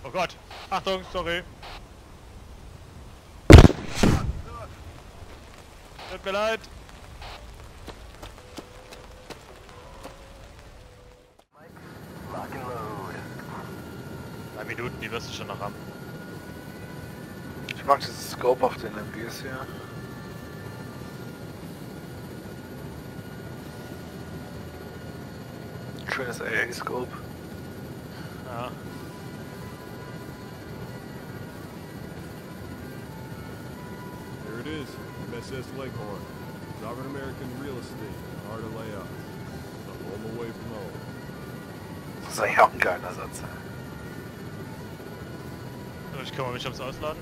Oh Gott! Achtung, sorry! Tut mir leid! 3 Minuten, die wirst du schon noch haben. Ich mag dieses Scope auf den MGs hier. Schönes AA-Scope. Ja. There it is, MSS Leghorn. Sovereign American Real Estate, hard to lay out. A home away from home. Das ist eigentlich auch ein geiler Satz. So, ich kümmere mich ums Ausladen.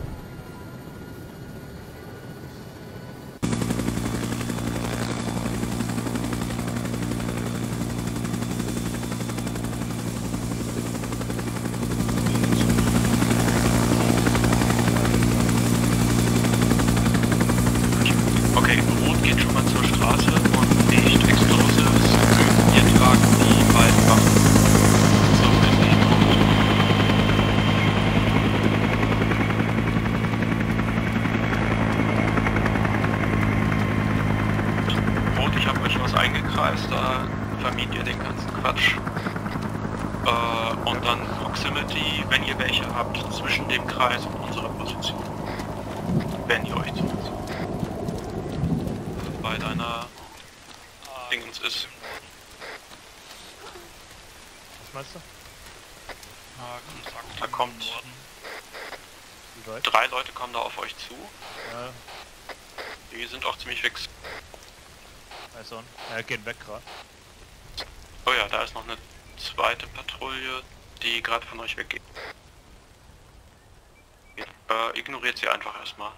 Okay, Rot geht schon mal zur Straße und nicht Explosives. Wir tragen die beiden Waffen zum Endpunkt. Rot, ich habe euch was eingekreist, da vermied ihr den ganzen Quatsch. Und dann Proximity, wenn ihr welche habt, zwischen dem Kreis und unserer Position. Wenn ihr euch zulässt. Bei deiner Dingens ist. Was meinst du? Da kommt. Wie weit? 3 Leute kommen da auf euch zu. Ja, Die sind auch ziemlich fix. also, gehen weg gerade. Oh ja, da ist noch eine zweite Patrouille, die gerade von euch weggeht. Ignoriert sie einfach erstmal.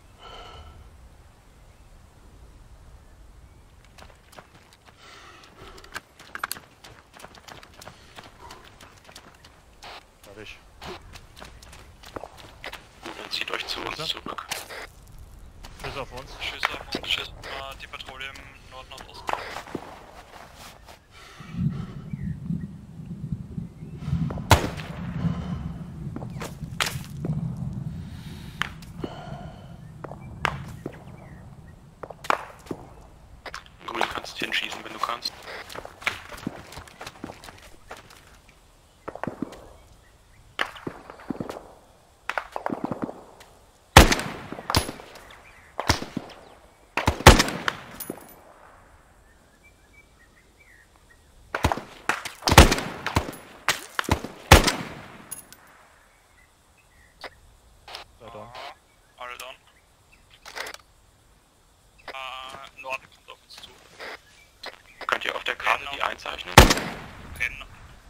Fertig. Gut, dann zieht euch zu uns zurück. Tschüss auf uns. Tschüss auf uns, tschüss. Die Patrouille im Nord-Nordosten. Grün, kannst hinschießen, wenn du kannst. Alle down. Norden kommt auf uns zu. Könnt ihr auf der Karte die einzeichnen? Rennen.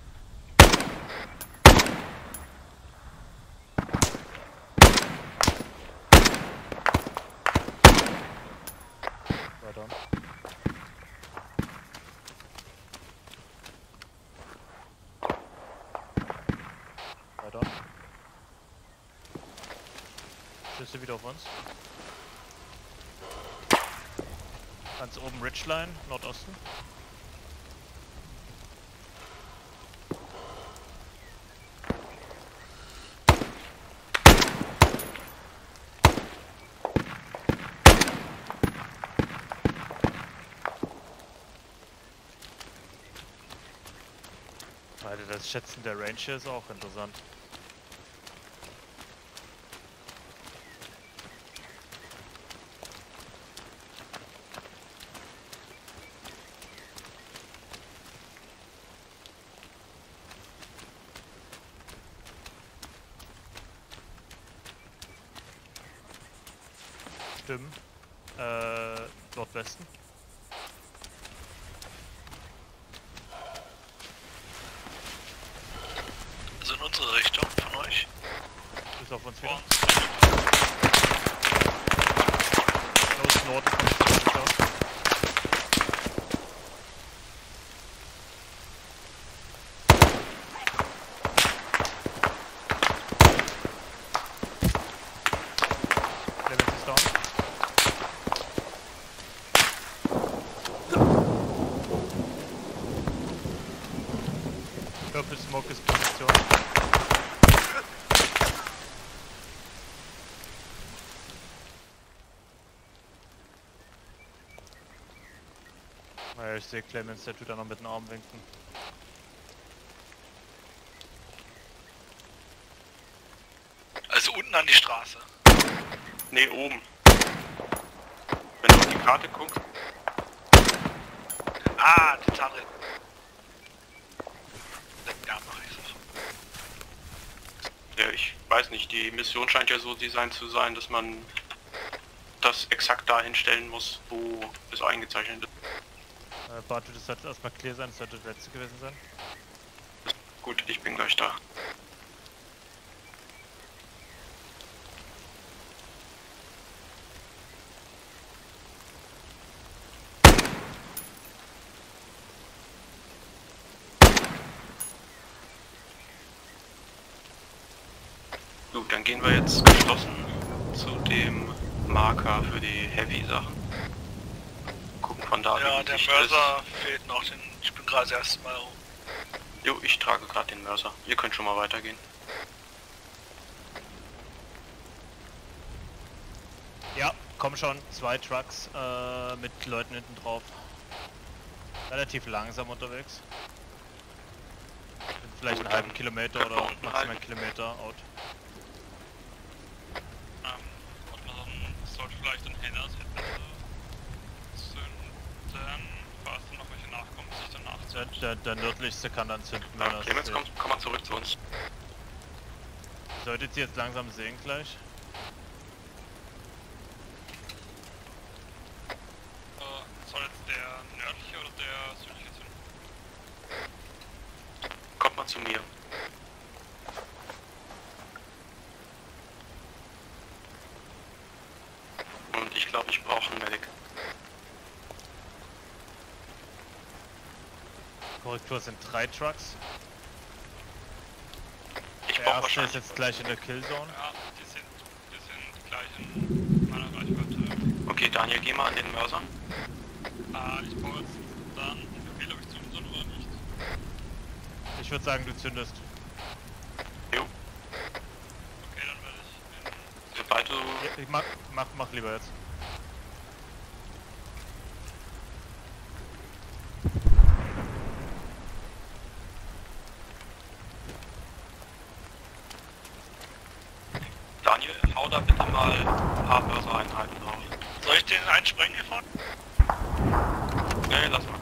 Weiter. Weiter. Schüsse wieder auf uns. Ganz oben Ridgeline, Nordosten. Alter, das Schätzen der Range hier ist auch interessant. Stimmen. Nordwesten. Also in unsere Richtung von euch. Ist auf uns wieder. Los, Norden. Level ist down. Purple Smoke ist Position. ich sehe Clemens, der tut da noch mit dem Arm winken. Also unten an die Straße. Ne, oben. Wenn du auf die Karte guckst. Ah, die Zahnräder. Ja, mach ich so. Ja, ich weiß nicht, die Mission scheint ja so designt zu sein, dass man das exakt dahin stellen muss, wo es eingezeichnet ist. Bartu, das sollte erstmal clear sein, das sollte das letzte gewesen sein. Gut, ich bin gleich da. Gut, dann gehen wir jetzt geschlossen zu dem Marker für die Heavy-Sachen. Gucken von da, Ja, wie der Licht Mörser fehlt noch, den ich bin gerade das erste Mal rum. ist. Jo, ich trage gerade den Mörser. Ihr könnt schon mal weitergehen. Ja, komm schon, 2 Trucks mit Leuten hinten drauf. Relativ langsam unterwegs. Sind vielleicht einen halben Kilometer oder maximal einen Kilometer out. Und man sollte vielleicht ein Henners zünden, falls dann noch welche nachkommen, sich danach zünden. Der nördlichste kann dann zünden, wenn er Clemens, komm mal zurück zu uns. Solltet ihr jetzt langsam sehen gleich? Soll jetzt der nördliche oder der südliche zünden? Kommt mal zu mir. Und ich glaube, ich brauche einen Medic. Korrektur, sind 3 Trucks. Ich Der brauche erste ist wahrscheinlich... jetzt gleich in der Killzone. Ja, die sind gleich in meiner Reichweite. Okay, Daniel, geh mal an den Mörser. Ich brauche jetzt dann einen Befehl, ob ich zünden soll oder nicht. Ich würde sagen, du zündest. Jo, Okay, dann werde ich sobald du... Ja, ich mach lieber jetzt. Daniel, hau da bitte mal ein paar Mörsereinheiten drauf. Soll ich den einsprengen hier vorne? Nee, lass mal.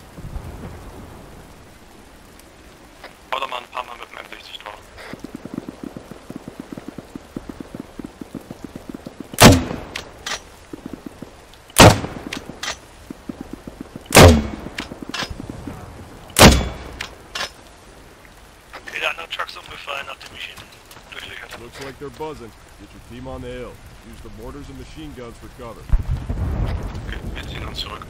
Hau da mal ein paar Mal mit dem M60 drauf. Okay, der andere Truck ist umgefallen, nachdem ich ihn durchlöchert habe. Looks like they're buzzing. Get your team on the hill. Use the mortars and machine guns for cover. Okay, wir ziehen uns zurück.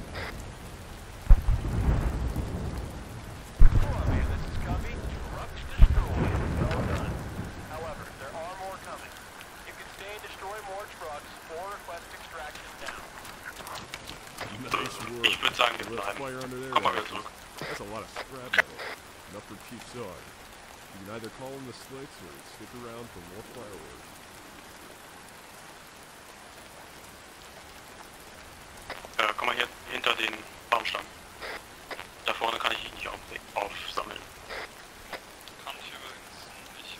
Nice work. Ich würde sagen, wir Let's bleiben. fire under their Komm mal wieder asses. zurück. That's a lot of scrap metal. Enough for Chief Sarge. You can either call in the slicks or stick around for more fireworks. Komm mal hier hinter den Baumstamm. Da vorne kann ich dich nicht aufsammeln. kann ich übrigens nicht.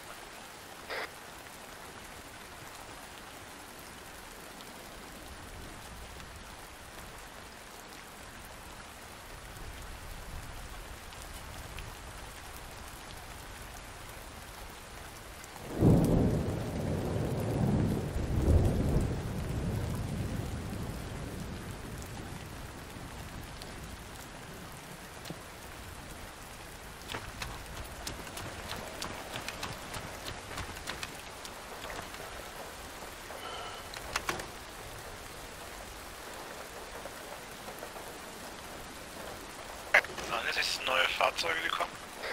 Waren jetzt neue Fahrzeuge gekommen?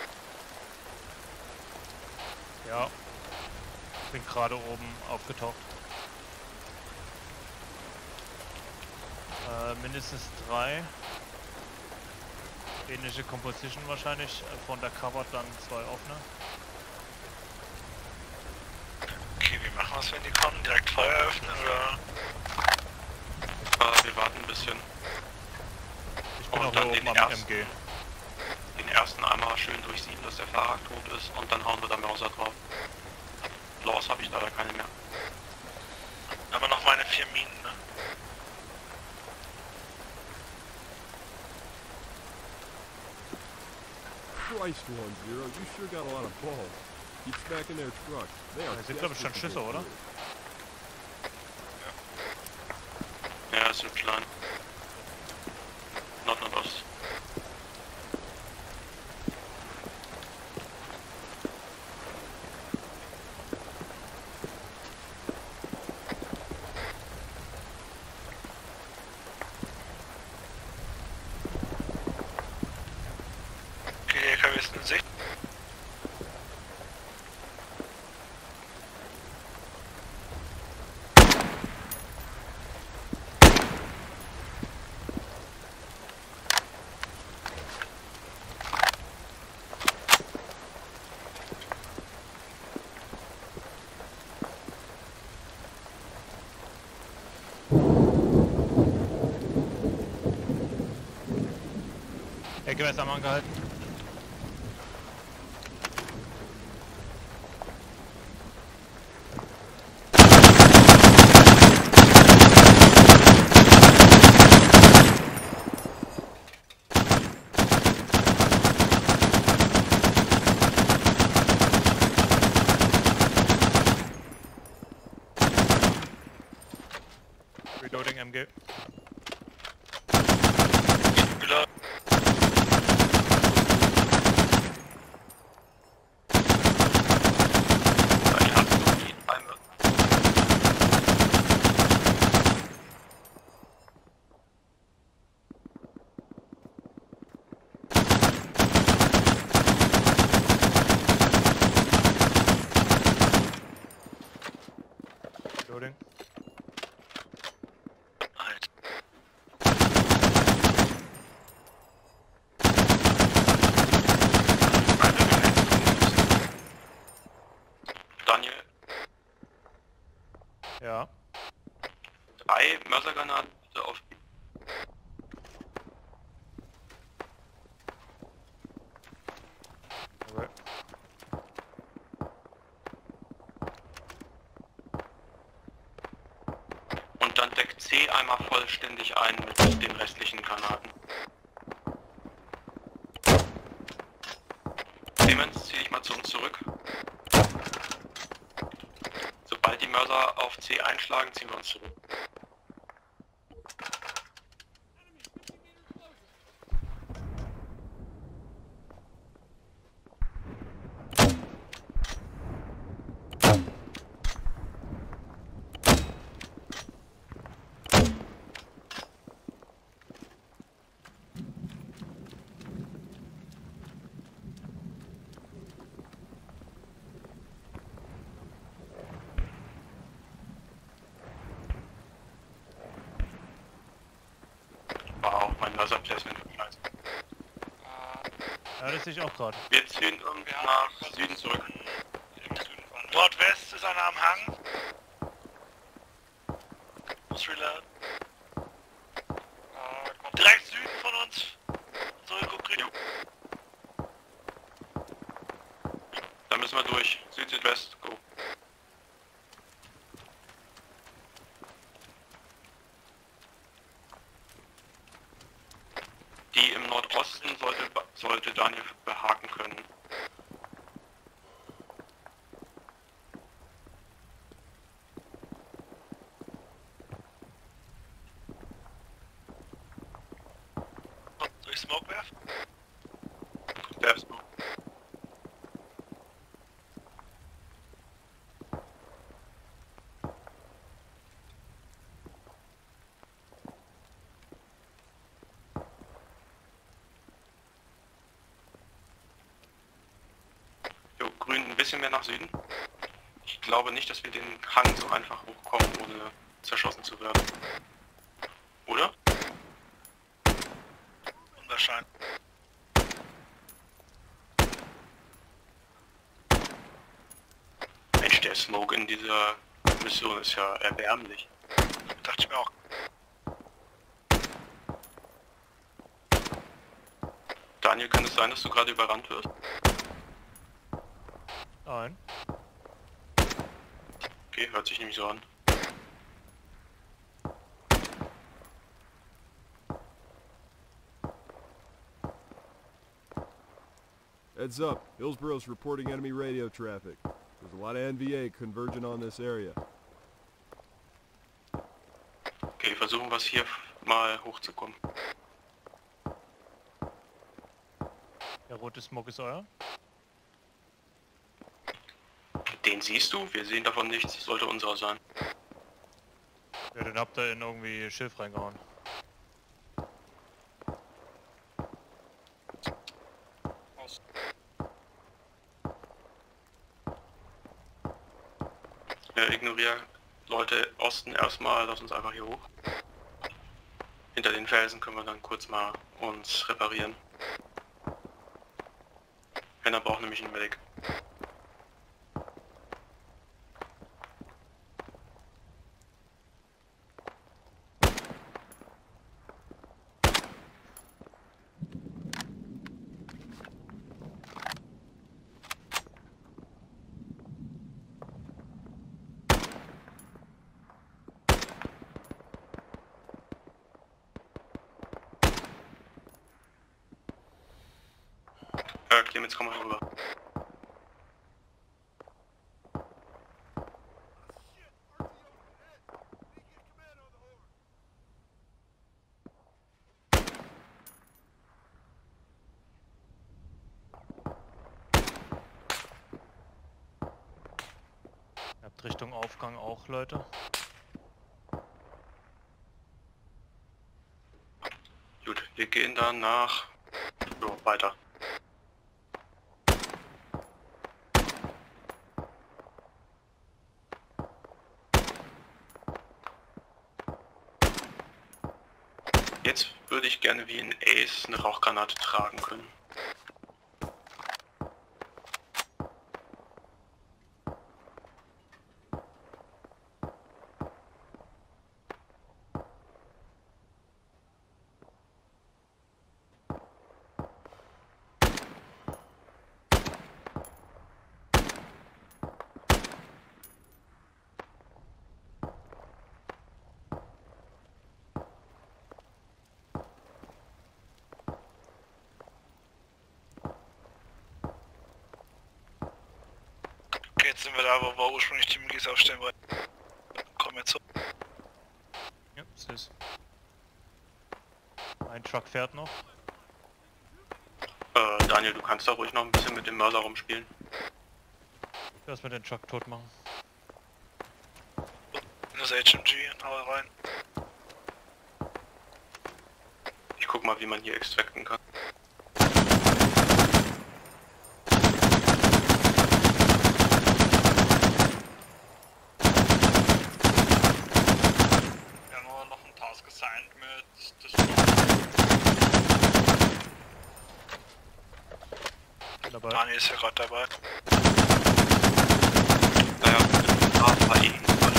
Ja. Bin gerade oben aufgetaucht. Mindestens 3. Ähnliche Composition wahrscheinlich. Von der Cover dann 2 offene. Okay, wie machen wir es, wenn die kommen? Direkt Feuer öffnen oder? Wir warten ein bisschen. Ich Ich bin auch hier oben am MG. Den ersten einmal schön durchziehen, dass der Fahrer tot ist und dann hauen wir da Mörser drauf. Los habe ich leider keine mehr. Aber noch meine 4 Minen, ne? Christ, 1-0, you sure got a lot of balls. Keep smacking their truck. They are Da sind glaube ich schon desperate Schüsse, to get oder? through. Ja, ist hübsch klein. Nordost. Okay, die LKW ist in Sicht. LKW ist am angehalten. Reloading MG. Reload. Reloading. Halt. Daniel, Ja. 3 Mörsergranaten auf. Okay. Und dann deckt C einmal vollständig ein mit den restlichen Granaten. Clemens, zieh dich mal zu uns zurück. Sobald die Mörser auf C einschlagen, ziehen wir uns zurück. War auch mein Mörser-Placement für Scheiße. Ja, das sehe ich auch gerade. Wir ziehen uns nach Süden zurück. Nordwest ist einer am Hang. Muss reload. Direkt Süden von uns. Unsere Rückrichtung. Da müssen wir durch. Süd-Südwest, go. Die im Nordosten sollte Daniel behaken können. Soll ich Smoke werfen? Darfst du. Jo, grün ein bisschen mehr nach Süden. Ich glaube nicht, dass wir den Hang so einfach hochkommen, ohne zerschossen zu werden. Oder? Unwahrscheinlich. Mensch, der Smoke in dieser Mission ist ja erbärmlich. Dachte ich mir auch. Daniel, kann es sein, dass du gerade überrannt wirst? Nein. Okay, hört sich nämlich so an. Heads up, Hillsborough's reporting enemy radio traffic. There's a lot of NVA converging on this area. Okay, versuchen wir es hier mal hochzukommen. Der rote Smog ist euer. Den siehst du? Wir sehen davon nichts. Sollte unserer sein. Ja, den habt ihr in irgendwie Schilf reingehauen. Ignoriere Leute Osten erstmal, lass uns einfach hier hoch. Hinter den Felsen können wir dann kurz mal uns reparieren. Henna braucht nämlich einen Medic. Clemens, komm mal rüber. Ihr habt Richtung Aufgang auch, Leute. Gut, wir gehen dann nach... So, weiter. Jetzt würde ich gerne wie ein Ace eine Rauchgranate tragen können. Okay, jetzt sind wir da, wo wir ursprünglich die Milis aufstellen wollten. Komm jetzt hoch. Ja, ist es. Ein Truck fährt noch. Daniel, du kannst da ruhig noch ein bisschen mit dem Mörser rumspielen. Lass mal den Truck tot machen. Das HMG, hau rein. Ich guck mal, wie man hier extracten kann. Wir haben aber noch einen Task gesigned mit das. Dabei. Daniel ist ja gerade dabei. Naja, AVE.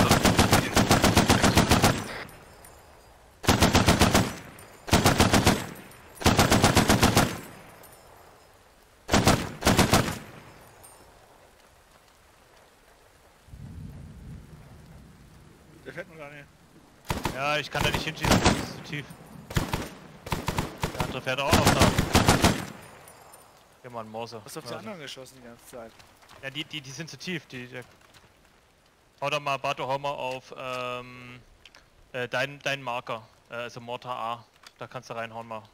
Der fährt nur Daniel. Ja, ich kann da nicht hinschießen, das ist zu tief. Der andere fährt auch noch da. Hier mal ein Mauser. Du hast auf die anderen geschossen die ganze Zeit. Ja, die sind zu tief. Hau da mal, Bato, hau mal auf deinen Marker, also Mortar A. Da kannst du reinhauen mal.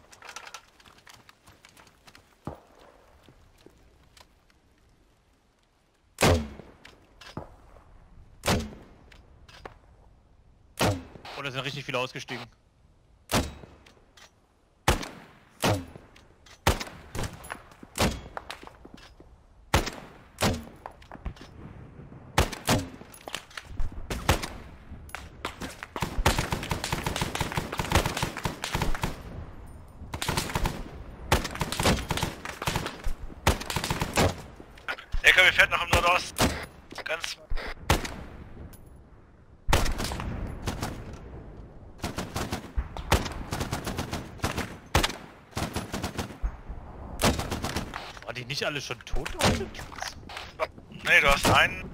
Oh, da sind richtig viele ausgestiegen. LKW fährt noch im Nordosten. Ganz. die nicht alle schon tot auf den Trucks? Nee, du hast einen.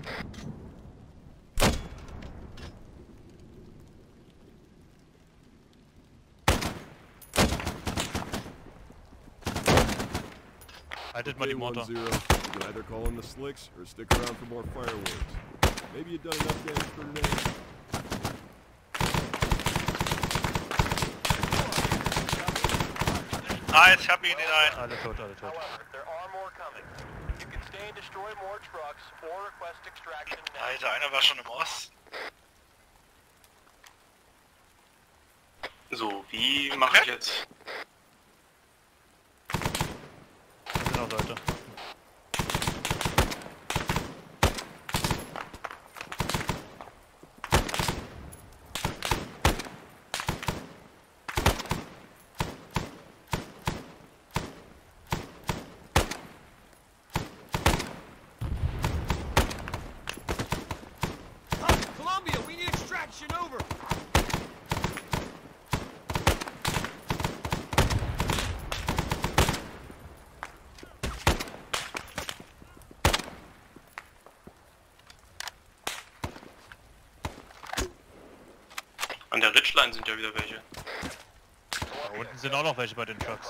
Haltet mal die Motor. 1-0. You can either call in the slicks or stick around for more fireworks. Maybe you've done enough damage for today. Ah, ich hab ihn in einen. Alle tot, alle tot. Alter, einer war schon im Osten. So, wie mache ich jetzt? Da sind auch Leute. Columbia, we need extraction, over! An der Ridgeline sind ja wieder welche. Da unten sind auch noch welche bei den Trucks.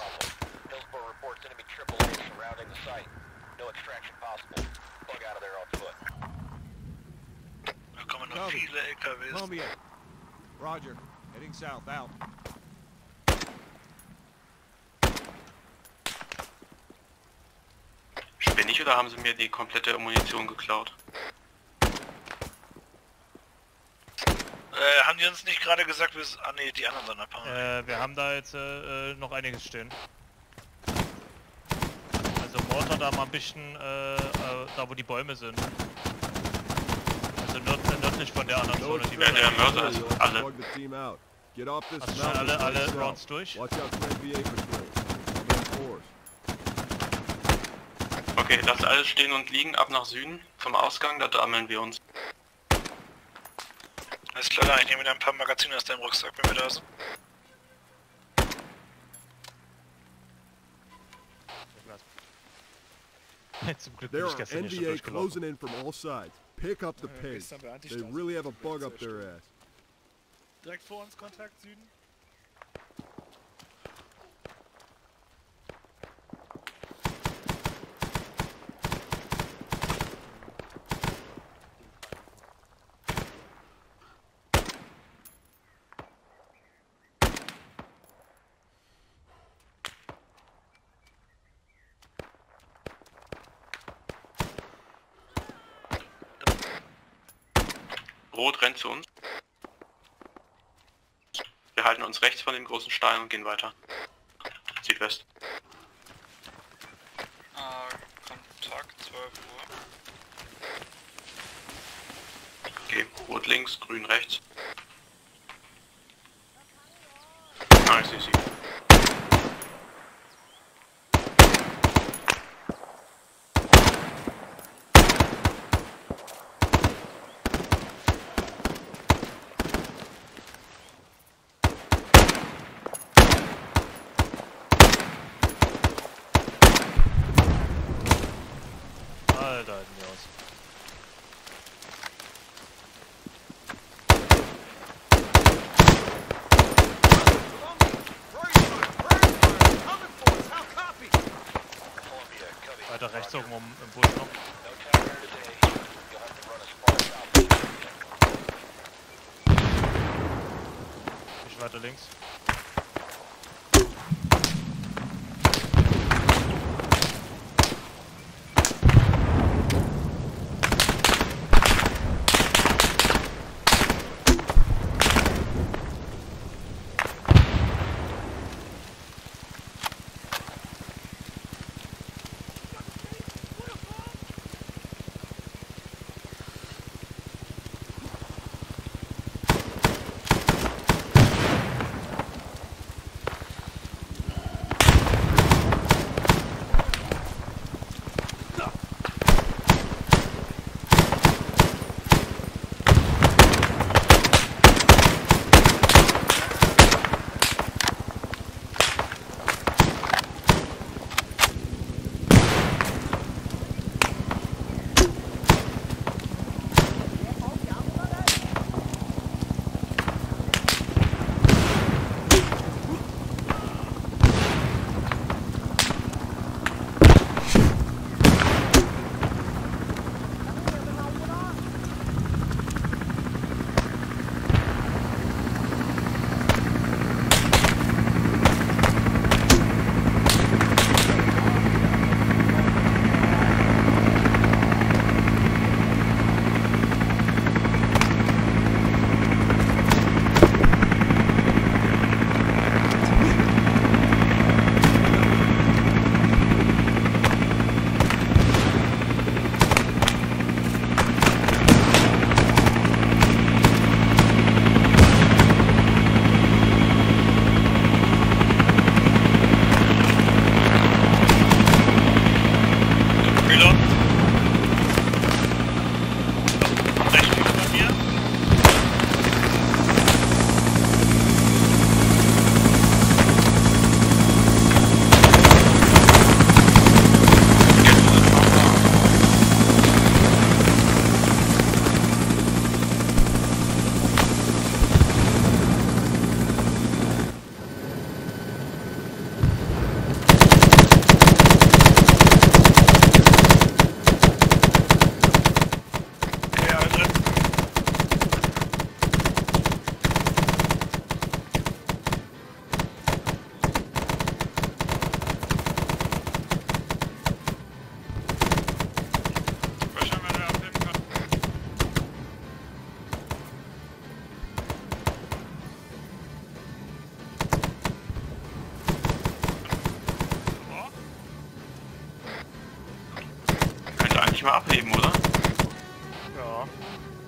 Da kommen noch Copy. viele LKWs. Columbia. Roger. Heading south, out. Spinne ich oder haben sie mir die komplette Munition geklaut? Haben die uns nicht gerade gesagt, wir... Ah ne, die anderen sind abhauen. Wir haben da jetzt noch einiges stehen. Also Mortar da mal ein bisschen, da wo die Bäume sind. Also nördlich von der anderen Zone, die wir der haben. Mörser ist alle. Plug the team out. Get off this Hast du schon mountain alle and south. Rounds durch? Watch out for NBA patrols. I'll be in force. Okay, lasst alles stehen und liegen, ab nach Süden, zum Ausgang, da sammeln wir uns. Alles klar, ich nehme wieder ein paar Magazine aus deinem Rucksack, wenn wir da sind. Zum Glück There bin ich are gestern hier schon NBA durchgelaufen. closing in from all sides. Pick up the pace. Gestern bei They Antistraße. really have a bug up their ass. Direkt vor uns Kontakt, Süden. Rot rennt zu uns. Wir halten uns rechts von dem großen Stein und gehen weiter. Südwest. Kontakt 12 Uhr. Okay, rot links, grün rechts. Ah, ich sehe sie. Alter, halten die aus. Weiter rechts oben im Busch noch. Ich weiter links. eigentlich mal abheben, oder? Ja.